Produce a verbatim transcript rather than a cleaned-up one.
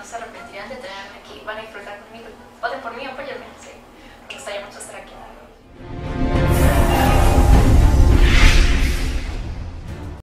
se arrepentirán de tenerme aquí. Van a disfrutar conmigo. Voten por mí, apóyenme.